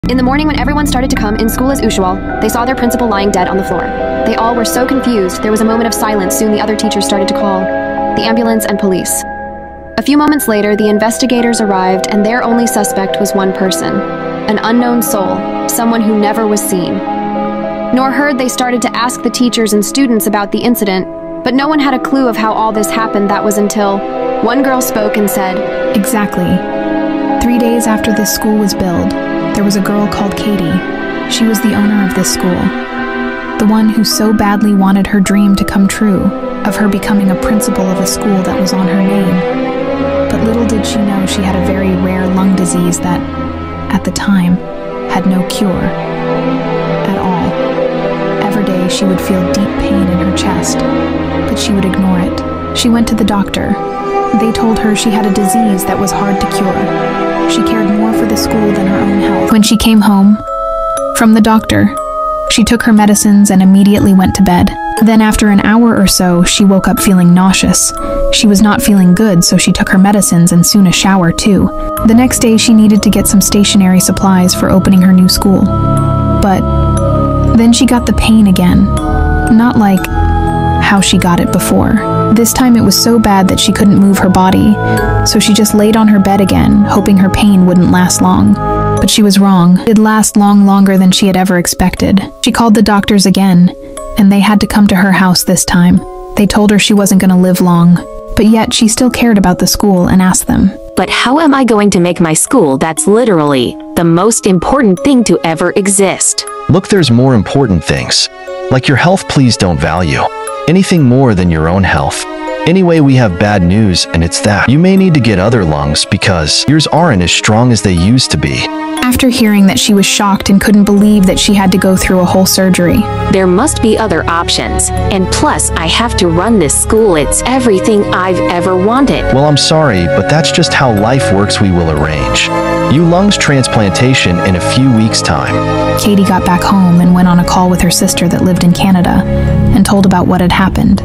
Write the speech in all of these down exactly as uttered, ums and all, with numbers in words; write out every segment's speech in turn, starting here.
In the morning when everyone started to come in school as usual, they saw their principal lying dead on the floor. They all were so confused, there was a moment of silence. Soon the other teachers started to call the ambulance and police. A few moments later, the investigators arrived, and their only suspect was one person, an unknown soul, someone who never was seen nor heard. They started to ask the teachers and students about the incident, but no one had a clue of how all this happened. That was until one girl spoke and said, "Exactly. Three days after this school was built, there was a girl called Katie. She was the owner of this school, the one who so badly wanted her dream to come true, of her becoming a principal of a school that was on her name. But little did she know she had a very rare lung disease that, at the time, had no cure at all. Every day she would feel deep pain in her chest, but she would ignore it. She went to the doctor. They told her she had a disease that was hard to cure. She cared more for the school than her own health. When she came home from the doctor, she took her medicines and immediately went to bed. Then after an hour or so, she woke up feeling nauseous. She was not feeling good, so she took her medicines and soon a shower too. The next day she needed to get some stationery supplies for opening her new school. But then she got the pain again. Not like how she got it before. This time it was so bad that she couldn't move her body, so she just laid on her bed again, hoping her pain wouldn't last long. But she was wrong. It'd last long longer than she had ever expected. She called the doctors again, and they had to come to her house this time. They told her she wasn't gonna live long, but yet she still cared about the school and asked them, "But how am I going to make my school that's literally the most important thing to ever exist?" Look, there's more important things. Like your health, please don't value anything more than your own health. Anyway, we have bad news, and it's that you may need to get other lungs because yours aren't as strong as they used to be. After hearing that, she was shocked and couldn't believe that she had to go through a whole surgery. There must be other options. And plus, I have to run this school. It's everything I've ever wanted. Well, I'm sorry, but that's just how life works. We will arrange you lungs transplantation in a few weeks' time. Katie got back home and went on a call with her sister that lived in Canada and told about what had happened.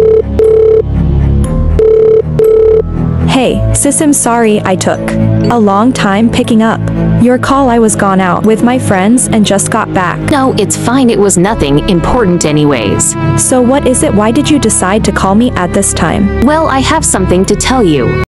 Hey, sis, I'm sorry I took a long time picking up your call. I was gone out with my friends and just got back. No, it's fine. It was nothing important anyways. So what is it? Why did you decide to call me at this time? Well, I have something to tell you.